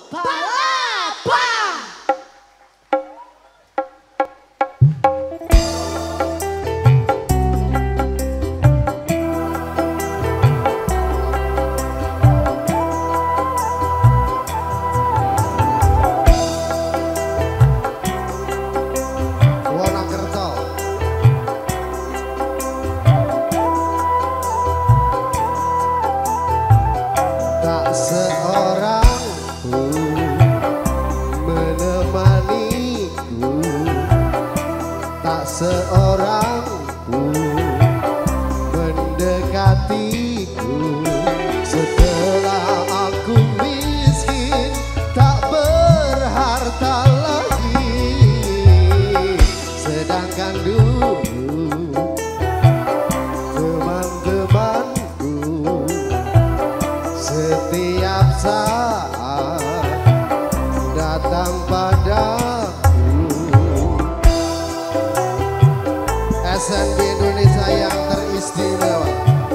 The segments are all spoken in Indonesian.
Palapa. Tak seorang pun menemaniku, tak seorang pun mendekatiku. Setelah aku miskin, tak berharta lagi, sedangkan dulu teman-temanku setiap saat datang padaku. SNB Indonesia yang teristimewa.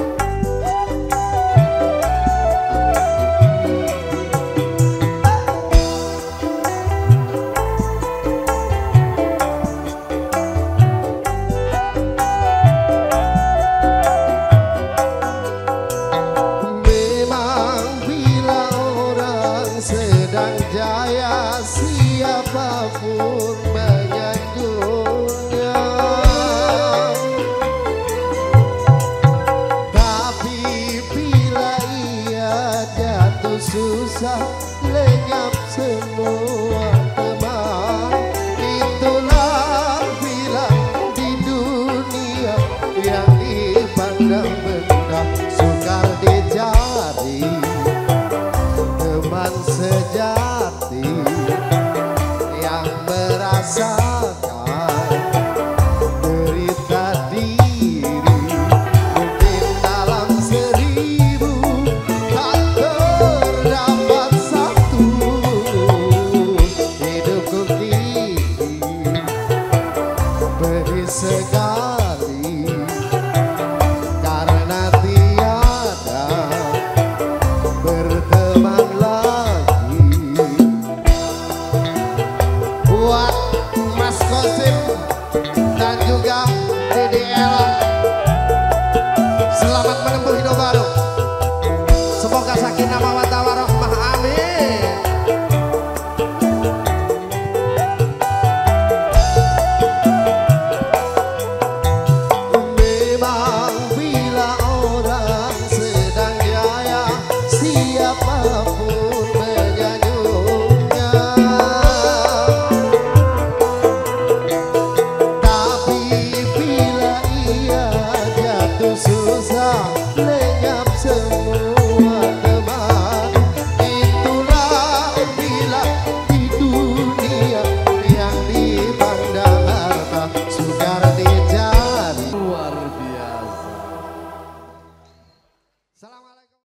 Sedang jaya siapapun menyanjungnya, tapi bila ia jatuh susah lenyap semua teman. Itulah bila di dunia yang dipandang benda sukar dicari teman sejati.